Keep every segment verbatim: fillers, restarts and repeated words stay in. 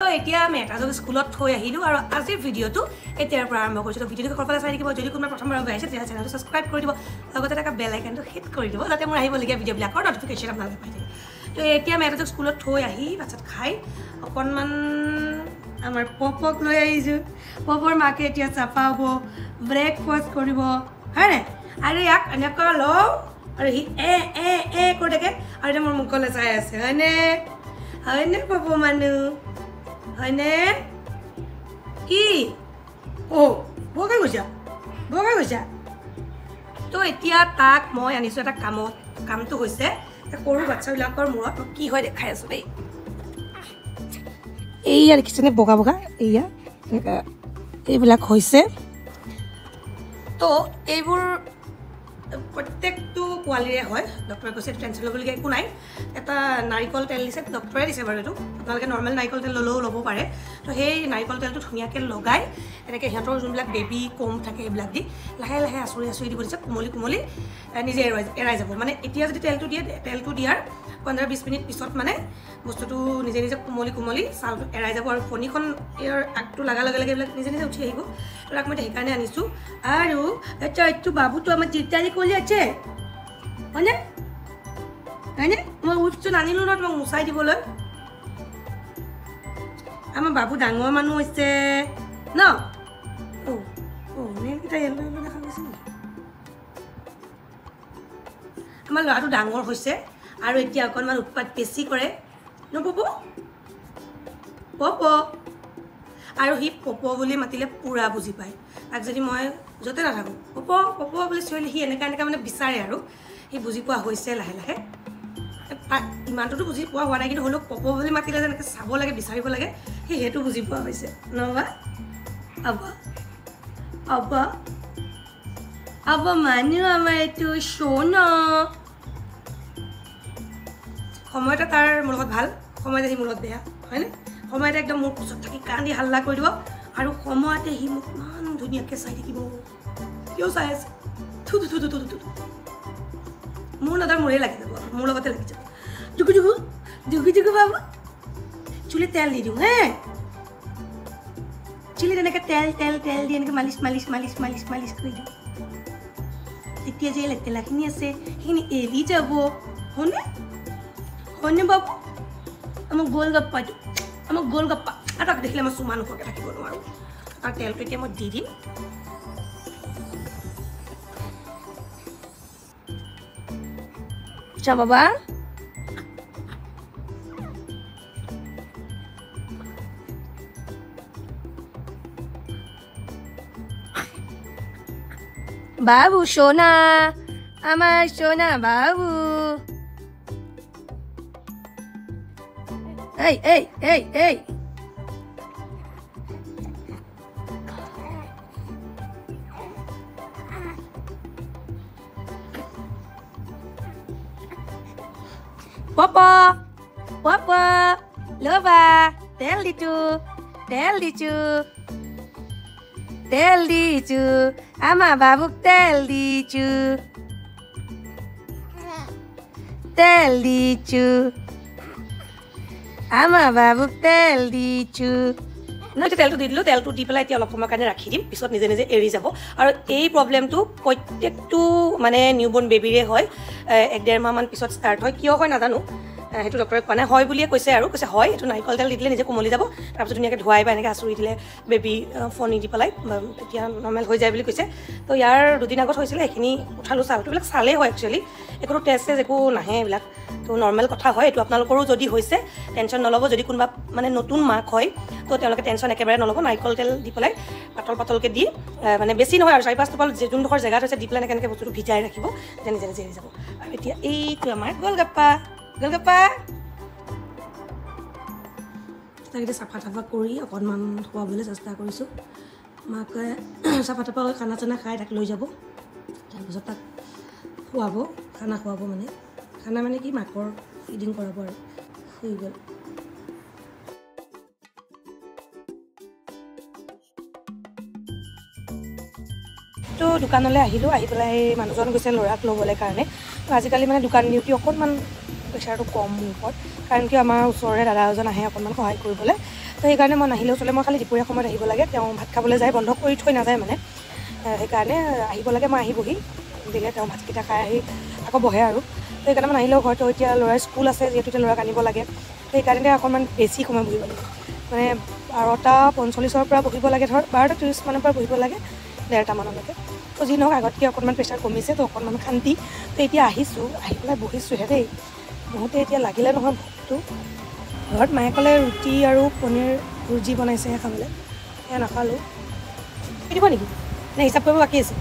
এতিয়া আমি এটা স্কুলত থৈ আহিলোঁ আৰু আজিৰ ভিডিঅ'টো এতিয়াৰ পৰা আৰম্ভ কৰিছোঁ। তো ভিডিঅ'টো সকলোৱে চাই থাকিব। যদি কোনোবা প্ৰথমবাৰ আহিছে তেতিয়া চেনেলটো ছাবস্ক্ৰাইব কৰি দিব, লগতে এটা বেল আইকনটো হিট কৰি দিব যাতে মোৰ আহিবলগীয়া ভিডিঅ'বিলাকৰ নটিফিকেশ্যন আপোনালোকে পাই থাকে। তো এতিয়া আমি এটা স্কুলত থৈ আহি পাছত খাই অকণমান আমাৰ পপক লৈ আহিছোঁ। পপৰ মাকে এতিয়া চাপাব, ব্ৰেকফাষ্ট কৰিব, হয়নে? আৰু ইয়াক এনেকুৱা লওঁ আৰু সি এ এ এ কৰি থাকে আৰু এতিয়া মোৰ মুখলৈ চাই আছে, হয়নে? হয়নে পপ মানুহ? হয়নে? কি অ' বগাই গৈছা বগাই গৈছা তো এতিয়া তাক মই আনিছোঁ এটা কামত। কামটো হৈছে সৰু বাচ্চাবিলাকৰ মূৰত মই কি হয় দেখাই আছোঁ দেই। এইয়া দেখিছেনে বগা বগা এইয়া এইবিলাক হৈছে। তো এইবোৰ প্ৰত্যেকটো পোৱালিৰে হয়। ডক্টৰে কৈছে টেনশ্যন ল'বলগীয়া একো নাই। এটা নাৰিকল তেল দিছে, ডক্টৰে দিছে বাৰু এইটো। আপোনালোকে নৰ্মেল নাৰিকল তেল ল'লেও ল'ব পাৰে। তো সেই নাৰিকল তেলটো ধুনীয়াকৈ লগাই এনেকৈ সিহঁতৰ যোনবিলাক বেবী কোম থাকে সেইবিলাক দি লাহে লাহে আঁচুৰি আঁচুৰি দিব দিছে। কোমলি কোমলি নিজে এৰাই এৰাই যাব। মানে এতিয়া যদি তেলটো দিয়ে, তেলটো দিয়াৰ পোন্ধৰ বিছ মিনিট পিছত মানে বস্তুটো নিজে নিজে কোমলি কোমলি ছালটো এৰাই যাব আৰু ফণীখন ইয়াৰ আগটো লগাৰ লগে লগে এইবিলাক নিজে নিজে উঠি আহিব। তো তাক মই সেইকাৰণে আনিছোঁ। আৰু আচ্ছা এইটো বাবুটো আমাৰ তিতালি কৰি আছে, হয়নে? হয়নে? মই উঠটো নানিলোঁ ন তোমাক মুচাই দিবলৈ। আমাৰ বাবু ডাঙৰ মানুহ হৈছে ন? অ' অ' নেলকেইটা য়েল্ল' য়েল্ল' দেখা গৈছে নেকি? আমাৰ ল'ৰাটো ডাঙৰ হৈছে আৰু এতিয়া অকণমান উৎপাত বেছি কৰে ন পপ? পপ আৰু সি পপ বুলি মাতিলে পূৰা বুজি পায়। তাক যদি মই য'তে নাথাকোঁ পপ পপ বুলি চিঞৰিলে সি এনেকৈ এনেকৈ মানে বিচাৰে আৰু সি বুজি পোৱা হৈছে লাহে লাহে। ইমানটোতো বুজি পোৱা হোৱা নাই, কিন্তু হ'লেও পপ বুলি মাতিলে যেনেকৈ চাব লাগে, বিচাৰিব লাগে, সি সেইটো বুজি পোৱা হৈছে নহবা? আবা আবা আবা মানুহ আমাৰ এইটো শোন। সময়তে তাৰ মোৰ লগত ভাল, সময়তে সি মোৰ লগত বেয়া, হয়নে? সময়তে একদম মোৰ কোচত থাকি কান্দি হাল্লা কৰি দিব আৰু সময়তে সি মোক ইমান ধুনীয়াকৈ চাই থাকিব। কিয় চাই আছে? থু থু থু থু থু থু মোৰ নাদাৰ মোৰে লাগি যাব, মোৰ লগতে লাগি যাব। জুকু জুকু জুকু জুকু বাবু চুলিত তেল দি দিওঁ হে। চুলিত এনেকৈ তেল তেল তেল দি এনেকৈ মালিচ মালিচ মালিচ মালিচ মালিচ কৰি দিওঁ। তেতিয়া যে লেতেৰাখিনি আছে সেইখিনি এৰি যাব, হয়নে? হয়নে বাবু? আমাক গোল গপ্পাটো, আমাক গোল গপ্পা। আৰু তাক দেখিলে মই চুমা নোখোৱাকৈ থাকিব নোৱাৰোঁ। তাৰ তেলটো এতিয়া মই দি দিম। চা বাবা বাবু সোনা, আমার সোনা বাবু। এই এই এই এই Papa, Papa, Lova, tell the two, tell the two, tell the two, Ama babuk tell the two, tell the two, Ama babuk tell the two. মই এতিয়া তেলটো দি দিলোঁ। তেলটো দি পেলাই এতিয়া অলপ সময়ৰ কাৰণে ৰাখি দিম, পিছত নিজে নিজে এৰি যাব। আৰু এই প্ৰব্লেমটো প্ৰত্যেকটো মানে নিউবৰ্ণ বেবীৰে হয়। এক ডেৰ মাহমান পিছত ষ্টাৰ্ট হয়। কিয় হয় নাজানো, সেইটো ডক্টৰে কোৱা নাই। হয় বুলিয়ে কৈছে আৰু কৈছে হয় এইটো নাৰিকল তেল দি দিলে নিজে কোমলি যাব, তাৰপিছত ধুনীয়াকৈ ধুৱাই বা এনেকৈ আঁচুৰি দিলে বেবী ফণী দি পেলাই তেতিয়া নৰ্মেল হৈ যায় বুলি কৈছে। তো ইয়াৰ দুদিন আগত হৈছিলে, সেইখিনি উঠালোঁ ছালটো। এইবিলাক চালেই হয় একচুৱেলি, একো টেষ্ট চেষ্ট একো নাহে এইবিলাক। তো নৰ্মেল কথা হয় এইটো। আপোনালোকৰো যদি হৈছে টেনশ্যন নল'ব। যদি কোনোবা মানে নতুন মাক হয় তো তেওঁলোকে টেনশ্যন একেবাৰে নল'ব। নাৰিকল তেল দি পেলাই পাতল পাতলকৈ দি মানে বেছি নহয় আৰু চাৰি পাঁচ টোপাল যোনডোখৰ জেগাত হৈছে দি পেলাই এনেকৈ এনেকৈ বস্তুটো ভিজাই ৰাখিব, যে নিজে নিজে এৰি যাব। আৰু এতিয়া এইটো আমাৰ গোলগাপ্পা গোলগাপ্পা। তাক এতিয়া চাফা চাফা কৰি অকণমান খুৱাবলৈ চেষ্টা কৰিছোঁ। মাকে চাফা চাফা কৰি খানা চানা খাই তাক লৈ যাব, তাৰপিছত তাক খুৱাব, খানা খুৱাব। মানে খানা মানে কি মাকৰ ফিডিং কৰাব আৰু হৈ গ'ল। তো দোকানলৈ আহিলোঁ। আহি পেলাই মানুহজন গৈছে ল'ৰাক ল'বলৈ কাৰণে। তো আজিকালি মানে দোকান ডিউটি অকণমান প্ৰেছাৰটো কম মোৰ ওপৰত, কাৰণ কিয় আমাৰ ওচৰৰে দাদা এজন আহে অকণমান সহায় কৰিবলৈ। তো সেইকাৰণে মই নাহিলেও চলে মই খালি দুপৰীয়া সময়ত আহিব লাগে তেওঁ ভাত খাবলৈ যায় বন্ধ কৰি থৈ নাযায় মানে সেইকাৰণে আহিব লাগে মই আহি বহি দিলে তেওঁ ভাতকেইটা খাই আহি আকৌ বহে আৰু তো সেইকাৰণে মই নাহিলেও ঘৰতো এতিয়া ল'ৰাৰ স্কুল আছে যিহেতু এতিয়া ল'ৰাক আনিব লাগে সেইকাৰণে অকণমান বেছি সময় বহিব লাগে মানে বাৰটা পঞ্চল্লিছৰ পৰা বহিব লাগে ধৰ বাৰটা ত্ৰিছ মানৰ পৰা বহিব লাগে ডেৰটামানলৈকে তো যি নহওক আগতকৈ অকণমান প্ৰেছাৰ কমিছে তো অকণমান শান্তি তো এতিয়া আহিছোঁ আহি পেলাই বহিছোঁহে দেই বহুতে এতিয়া লাগিলে নহয় ভোকটো ঘৰত মায়ে ক'লে ৰুটি আৰু পনীৰ ভুজি বনাইছেহে খাবলৈ সেয়া নাখালোঁ দিব নেকি নে হিচাপ কৰিব বাকী আছে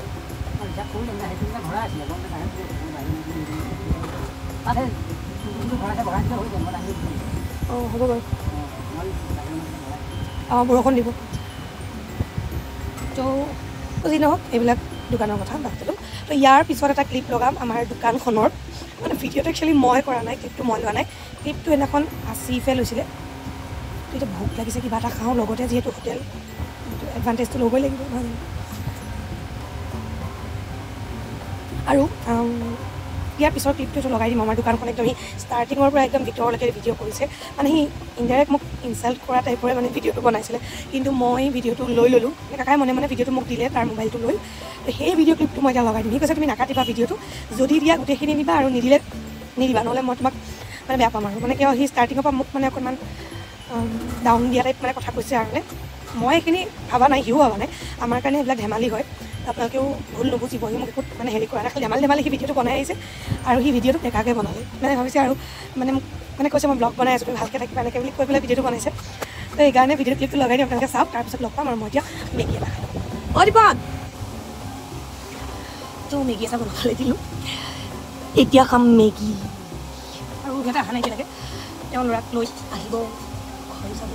অঁ হ'ব বাৰু অঁ বৰষুণ দিব তো যি নহওক এইবিলাক দোকানৰ কথা বাদ দিলোঁ তো ইয়াৰ পিছত এটা ক্লিপ লগাম আমাৰ দোকানখনৰ মানে ভিডিঅ'টো একচুৱেলি মই কৰা নাই ক্লিপটো মই লোৱা নাই ক্লিপটো সেইদিনাখন আছিফে লৈছিলে তো এতিয়া ভোক লাগিছে কিবা এটা খাওঁ লগতে যিহেতু হোটেল এডভান্টেজটো ল'বই লাগিব ভাল আৰু ইয়াৰ পিছৰ ক্লিপটো লগাই দিম আমাৰ দোকানখন একদম সি ষ্টাৰ্টিঙৰ পৰা একদম ভিতৰলৈকে ভিডিঅ' কৰিছে মানে সি ইনডাইৰেক্ট মোক ইনচাল্ট কৰা টাইপৰে মানে ভিডিঅ'টো বনাইছিলে কিন্তু মই ভিডিঅ'টো লৈ ল'লোঁ কাকাই মনে মনে ভিডিঅ'টো মোক দিলে তাৰ মোবাইলটো লৈ তো সেই ভিডিঅ' ক্লিপটো মই এতিয়া লগাই দিম সি কৈছে তুমি নাকাটিবা ভিডিঅ'টো যদি দিয়া গোটেইখিনি নিবা আৰু নিদিলে নিদিবা নহ'লে মই তোমাক মানে বেয়া পাম আৰু মানে কিয় সি ষ্টাৰ্টিঙৰ পৰা মোক মানে অকণমান ডাউন দিয়া টাইপ মানে কথা কৈছে আৰু মানে মই এইখিনি ভাবা নাই সিও ভাবা নাই আমাৰ কাৰণে এইবিলাক ধেমালি হয় আপোনালোকেও ভুল নুবুজিব সি মোক একো মানে হেৰি কৰা নাই খালি ধেমালি ধেমালি সি ভিডিঅ'টো বনাই আহিছে আৰু সি ভিডিঅ'টো বেকাকৈ বনালে মানে ভাবিছে আৰু মানে মোক মানে কৈছে মই ব্লগ বনাই আছোঁ তুমি ভালকৈ থাকিবা এনেকৈ বুলি কৈ পেলাই ভিডিঅ'টো বনাইছে তো সেইকাৰণে ভিডিঅ' ক্লিপটো লগাই দিম আপোনালোকে চাওক তাৰপিছত লগ পাম আৰু মই এতিয়া মেগী এটা খাই অঁ দীপন তো মেগী এটা বনাবলৈ দিলোঁ এতিয়া খাম মেগী আৰু সিহঁতে অহা নাই এতিয়ালৈকে তেওঁ ল'ৰাক লৈ আহিব ঘৰ চাব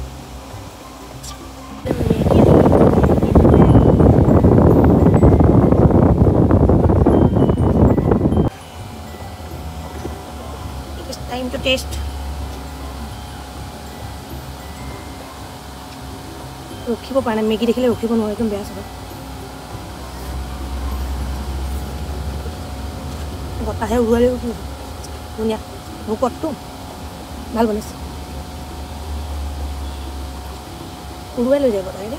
time to taste ৰখিব পৰা নাই মেগী দেখিলে ৰখিব নোৱাৰে একদম বেয়া চাব বতাহে উৰুৱালে ধুনীয়া ভোকতটো ভাল বনাইছে উৰুৱাই লৈ যায় বতাহে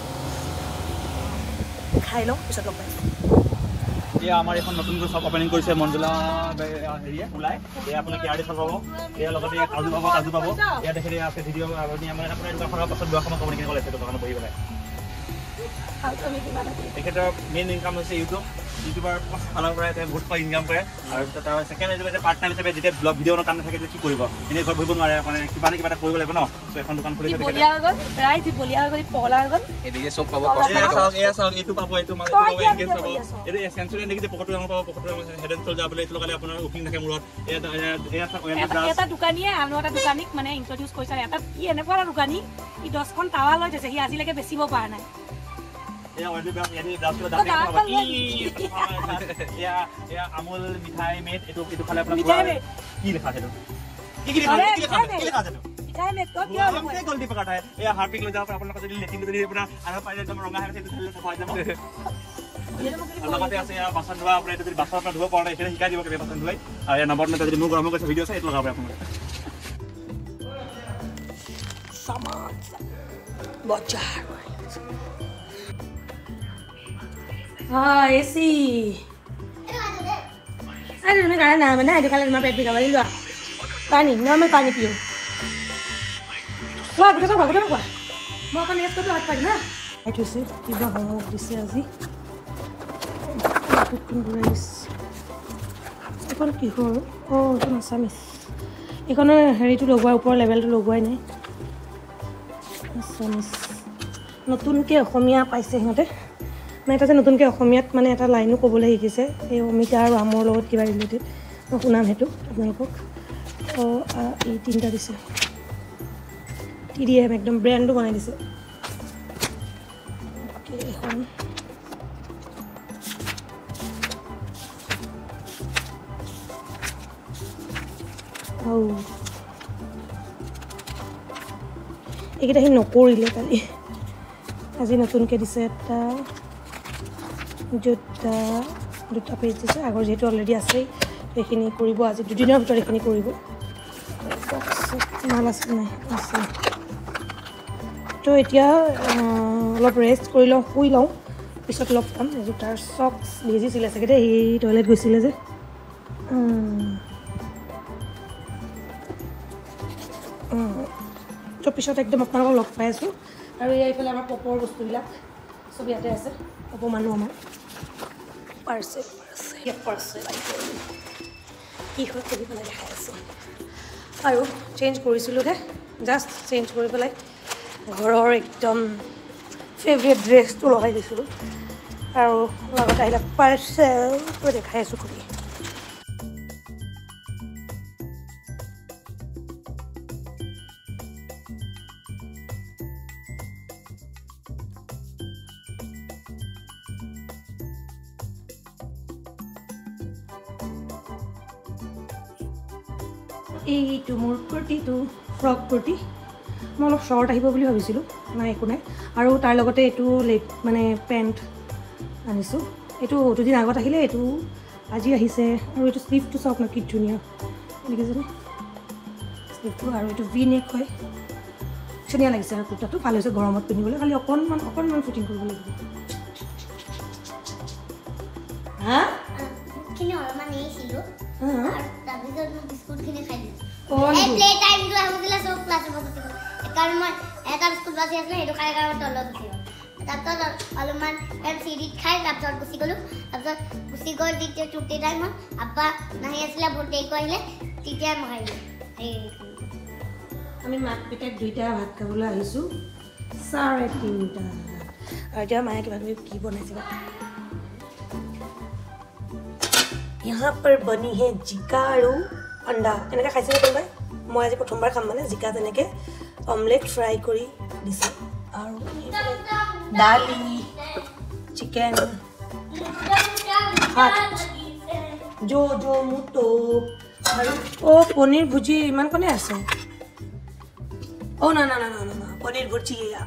খাই লওঁ পিছত লগ পাইছোঁ এয়া আমাৰ এখন নতুনকৈ শ্বপ অপেনিং কৰিছে মঞ্জুলা হেৰিয়ে ওলাই এয়া আপোনাক ইয়াৰ দিশত পাব এয়া লগতে ইয়াত কাজু পাব কাজু পাব ইয়াত দেখি আছে ভিডিঅ' আপুনি আমাৰ আপোনাৰ দোকানখনৰ পাছত দুটা সময় কমিউনিকেট ওলাইছে দোকানত বহি পেলাই তেখেতৰ মেইন ইনকাম হৈছে ইউটিউব ইউটিউবাৰ ফালৰ পৰা তেওঁ বহুত টকা ইনকাম কৰে আৰু তাৰ ছেকেণ্ড হিচাপে পাৰ্ট টাইম হিচাপে যেতিয়া ব্লগ ভিডিঅ'ৰ কাম নাথাকে কি কৰিব এনেই ঘৰত বহিব নোৱাৰে মানে কিবা নে কিবা এটা কৰিব লাগিব ন ত' এখন দোকান খুলিছে এদিকে চব পাব এয়া চাওক এইটো পাব এইটো মানে এংগেজ পাব এইটো চেঞ্চুৰী নেকি যে পকেটটো ৰঙৰ পাব পকেটটো হেড এণ্ড শ্ব'ল্ডাৰ বোলে এইটো লগালে আপোনাৰ উকিং থাকে মূৰত এটা দোকানীয়ে আন এটা দোকানীক মানে ইন্ট্ৰডিউচ কৰিছে এটা ই এনেকুৱা এটা দোকানী ই দহখন টাৱা লৈ থৈছে সি আজিলৈকে বেচিব পৰা নাই এয়া অলৰেডি ব্ৰাছ এদি ব্ৰাছ কৰি দাঁত এয়া এয়া আমুল মিঠাই মেট এইটো এইটো খালে আপোনাৰ কি লিখা আছে কি কি লিখা আছে কি লিখা আছে কি লিখা আছে মিঠাই মেট তো কি হ'ব এই গল্টি পকাটা এয়া হাৰ্পিক লৈ যাব আপোনালোকে যদি লেটিং যদি আপোনাৰ আৰু পাইলে একদম ৰঙা হৈ সেইটো ঢালি সহায় যাব লগতে আছে এয়া বাচন ধোৱা আপোনাৰ এইটো যদি বাচন পৰা ধুব পৰা নাই এইখিনি শিকাই দিব কেনে বাচন ধুৱাই আৰু এয়া নম্বৰ মেটা যদি মোৰ গৰম কৰিছে ভিডিঅ' আছে এইটো লগাব আপোনালোকে সামান বজাৰ हाँ एसी अरे तुम्हें खाना नाम है ना जो खाना तुम्हारा पेट भी कवर ही लो पानी नॉर्मल पानी पियो वाह बेटा वाह बेटा वाह मैं अपन ये तो हाथ पानी ना ऐसे से कितना हम लोग जिससे आजी कुकिंग राइस अपन की हो ओ तो नसामिस इकोनो हेरी तो लोगवा ऊपर लेवल तो लोगवाई नहीं नसामिस नतुन के অসমীয়া পাইছে হতে মানে এটা যে নতুনকৈ অসমীয়াত মানে এটা লাইনো ক'বলৈ শিকিছে এই অমিতা আৰু আমৰ লগত কিবা ৰিলেটেড মই শুনাম সেইটো আপোনালোকক অঁ এই তিনিটা দিছে টি ডি এম একদম ব্ৰেণ্ডটো বনাই দিছে এখন আৰু এইকেইটা সি নকৰিলে কালি আজি নতুনকৈ দিছে এটা দুটা দুটা পেজ দিছে আগৰ যিহেতু অলৰেডি আছেই সেইখিনি কৰিব আজি দুদিনৰ ভিতৰত এইখিনি কৰিব মাল আছে নাই আছে তো এতিয়া অলপ ৰেষ্ট কৰি লওঁ শুই লওঁ পিছত লগ পাম এযোৰ তাৰ চক্স ভিজিছিলে চাগে দেই সি টয়লেট গৈছিলে যে তো পিছত একদম আপোনালোকক লগ পাই আছোঁ আৰু এইফালে আমাৰ পপৰ বস্তুবিলাক চব ইয়াতে আছে পপ মানুহ আমাৰ পাৰ্চেল পাৰ্চেল পাৰ্চেল কি হয় কৰি পেলাই দেখাই আছোঁ আৰু চেঞ্জ কৰিছিলোঁহে জাষ্ট চেঞ্জ কৰি পেলাই ঘৰৰ একদম ফেভৰেট ড্ৰেছটো লগাই দিছিলোঁ আৰু লগত আহিলে পাৰ্চেল কৰি দেখাই আছোঁ খুলি এইটো মোৰ কুৰ্তিটো ফ্ৰক কুৰ্তি মই অলপ শ্বৰ্ট আহিব বুলি ভাবিছিলোঁ নাই একো নাই আৰু তাৰ লগতে এইটো লেগ মানে পেণ্ট আনিছোঁ এইটো দুদিন আগত আহিলে এইটো আজি আহিছে আৰু এইটো স্লিভটো চাওক না কি ধুনীয়া দেখিছেনে স্লিভটো আৰু এইটো ভি নেক হয় ধুনীয়া লাগিছে আৰু কুৰ্তাটো ভাল হৈছে গৰমত পিন্ধিবলৈ খালি অকণমান অকণমান ফিটিং কৰিব লাগিব হা খিনি অলপমান নিছিলোঁ হা তাৰপিছত মই বিস্কুটখিনি খাই দিলোঁ অঁ এই প্লে টাইমটো আহিছিলে চব ক্লাছৰ পৰা গুচি গ'ল সেইকাৰণে মই এটা বিস্কুট বাচি আছিলে সেইটো খাই কাৰণে তলত গুচি গ'ল তাৰপিছত অলপমান চিৰিত খাই তাৰপিছত গুচি গ'লোঁ তাৰপিছত গুচি গ'ল যেতিয়া ছুটি টাইমত আব্বা নাহি আছিলে বহুত দেৰিকৈ আহিলে তেতিয়াই মই খাইছিলোঁ সেই আমি মাক পিতাক দুইটা ভাত খাবলৈ আহিছোঁ চাৰে তিনিটা আৰু এতিয়া মায়ে কিবা কিবি কি বনাইছে यहाँ पर बनी है जिका আৰু अंडा এনেকৈ খাইছেনে কোনোবাই মই আজি প্ৰথমবাৰ খাম মানে জিকা তেনেকৈ অমলেট ফ্ৰাই কৰি দিছোঁ আৰু দালি চিকেন ভাত জো জো মুটো আৰু অ' পনীৰ ভুজি ইমান কণে আছে অ' না না না না না পনীৰ ভুজি এয়া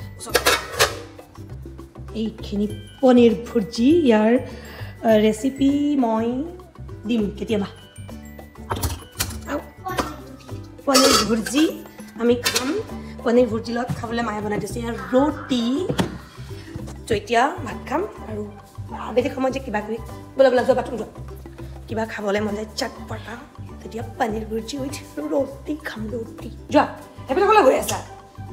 এইখিনি পনীৰ ভুজি ইয়াৰ ৰেচিপি মই দিম কেতিয়াবা পনীৰ ভুজি আমি খাম পনীৰ ভুজি লগত খাবলৈ মায়ে বনাই দিছে ইয়াৰ ৰুটি তো এতিয়া ভাত খাম আৰু আবেলি সময়ত যে কিবা কিবি বোলে বোলে যোৱা বাথৰুম যোৱা কিবা খাবলৈ মন যায় চাট পটা তেতিয়া পনীৰ ভুজি উইথ ৰুটি খাম ৰুটি যোৱা সেইবিলাক ক'লৈ গৈ আছা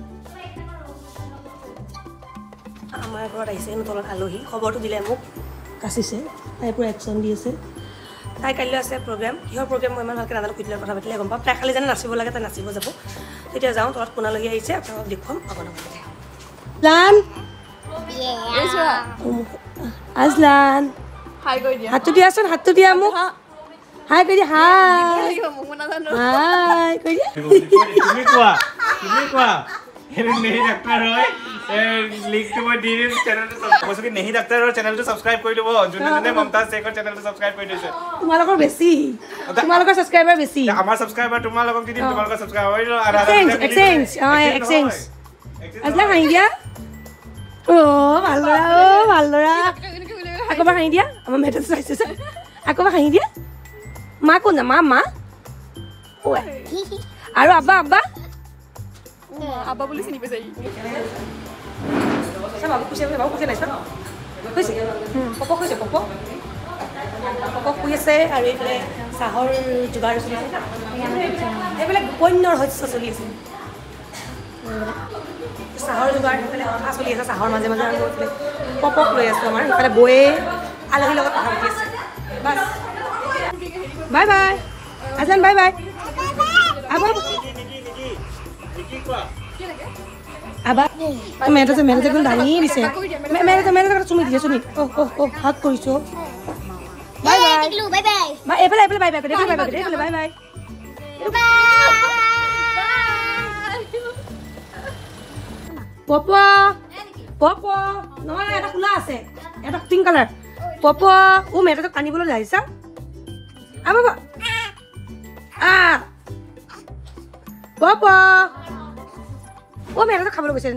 আমাৰ ঘৰত আহিছে তলত আলহী খবৰটো দিলে মোক কাচিছে তাই পূৰা একশ্যন দি আছে তাই কাইলৈ আছে প্ৰগ্ৰেম কিহৰ প্ৰগ্ৰেম মই ইমান ভালকৈ নাজানো কুটিলৰ কথা পাতিলে গম পাম তাই খালি জানে নাচিব লাগে তাই নাচিব যাব তেতিয়া যাওঁ তলত কোণালহী আহিছে আপোনালোকক দেখুৱাম অকণ লান আজলান হাতটো দিয়াচোন হাতটো দিয়া মোক হাই কৰি দিয়া হাই হাই কৰি দিয়া তুমি কোৱা তুমি কোৱা এনে নেহি ডাক্তৰ হয় লিংকটো মই দি দিম চেনেলটো কৈছো কি নেহি ডাক্তৰৰ চেনেলটো সাবস্ক্ৰাইব কৰি দিব যোনে যোনে মমতাজ শেখৰ চেনেলটো সাবস্ক্ৰাইব কৰি দিছে তোমালোকৰ বেছি তোমালোকৰ সাবস্ক্ৰাইবাৰ বেছি আমাৰ সাবস্ক্ৰাইবাৰ তোমালোকক দি দিম তোমালোকৰ সাবস্ক্ৰাইবাৰ হৈ আৰু এক্সচেঞ্জ এক্সচেঞ্জ অ এক্সচেঞ্জ আজলা হাঁহি দিয়া অ ভাল ল'ৰা অ ভাল ল'ৰা আকৌ হাঁহি দিয়া আমাৰ মেটাৰ চাইছে আকৌ হাঁহি দিয়া মা কোন মা মা আৰু আব্বা আব্বা আব্বা বুলি চিনি পাইছে বাবু খুচি বাবু খুচি নাই খুচি পপ খুচি পপ পপ শুই আছে আৰু এইফালে চাহৰ যোগাৰ চলি আছে এইবিলাক কন্যৰ শস্য চলি আছে চাহৰ যোগাৰ সেইফালে কথা চলি আছে চাহৰ মাজে মাজে আৰু এইফালে পপক লৈ আছোঁ আমাৰ সেইফালে বৌয়ে আলহীৰ লগত কথা পাতি আছে bus bye bye Azan bye bye আবা আবা মেৰেজ মেৰেজ একদম দাঙি দিছে মেৰেজ মেৰেজ চুমি দিছে চুমি অ অ অ হাত কৰিছো bye bye bye bye bye এইফালে এইফালে বাই বাই এইফালে বাই বাই এইফালে বাই বাই পপ পপ নহয় এটা খোলা আছে এটা পিংক কালাৰ পপ ও মেৰেজক আনিবলৈ আহিছা আ বাবা আ পপ ও মেৰেজক খাবলৈ গৈছে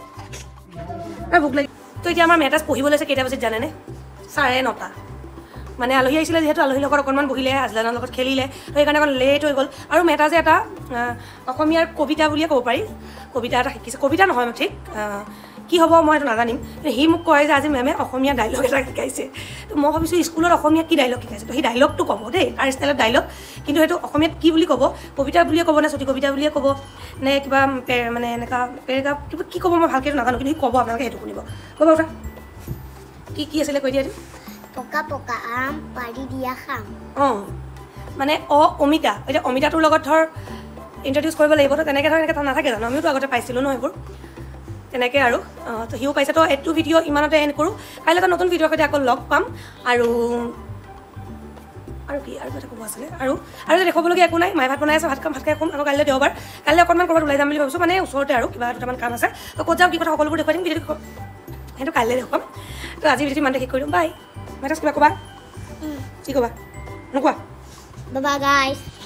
ভোক লাগি তো এতিয়া আমাৰ মেটাজ পঢ়িবলৈ আছে কেইটা বজাত জানেনে চাৰে নটা মানে আলহী আহিছিলে যিহেতু আলহীৰ লগত অকণমান বহিলে হাজলানৰ লগত খেলিলে তো সেইকাৰণে অকণ লেট হৈ গ'ল আৰু মেটা যে এটা অসমীয়াৰ কবিতা বুলিয়ে ক'ব পাৰি কবিতা এটা শিকিছে কবিতা নহয় ঠিক কি হ'ব মই এইটো নাজানিম কিন্তু সি মোক কয় যে আজি মেমে অসমীয়া ডাইলগ এটা শিকাইছে তো মই ভাবিছোঁ স্কুলত অসমীয়া কি ডাইলগ শিকাইছে তো সেই ডাইলগটো ক'ব দেই তাৰ ষ্টাইলত ডাইলগ কিন্তু সেইটো অসমীয়াত কি বুলি ক'ব কবিতা বুলিয়ে ক'ব নে চুটি কবিতা বুলিয়ে ক'ব নে কিবা মানে এনেকুৱা পেৰেগ্ৰাফ কিবা কি ক'ব মই ভালকৈ নাজানো কিন্তু সি ক'ব আপোনালোকে সেইটো শুনিব ক'ব কথা কি কি আছিলে কৈ দিয়া পকা পকা আম পাৰি দিয়া খাম অঁ মানে অ অমিতা এতিয়া অমিতাটোৰ লগত ধৰ ইণ্ট্ৰডিউচ কৰিব লাগিব তো তেনেকৈ ধৰ এনেকৈ নাথাকে জানো আমিওতো আগতে পাইছিলোঁ ন এইবোৰ তেনেকৈ আৰু তো সিও পাইছে তো এইটো ভিডিঅ' ইমানতে এণ্ড কৰোঁ কাইলৈ এটা নতুন ভিডিঅ'ৰ সৈতে আকৌ লগ পাম আৰু আৰু কি আৰু এটা ক'ব আছিলে আৰু আৰু যে দেখুৱাবলগীয়া একো নাই মায়ে ভাত বনাই আছে ভাত খাম ভাত খাই খুম আকৌ কাইলৈ দেওবাৰ কাইলৈ অকণমান ক'ৰবাত ওলাই যাম বুলি ভাবিছোঁ মানে ওচৰতে আৰু কিবা দুটামান কাম আছে তো ক'ত যাওঁ কি কথা সকলোবোৰ দেখুৱাই দিম ভিডিঅ'টো সেইটো কাইলৈ দেখুৱাম তো আজি ভিডিঅ'টো ইমানতে শেষ কৰি দিম বাই মেটাছ কিবা ক'বা কি ক'বা নোকোৱা বাবা গাইছ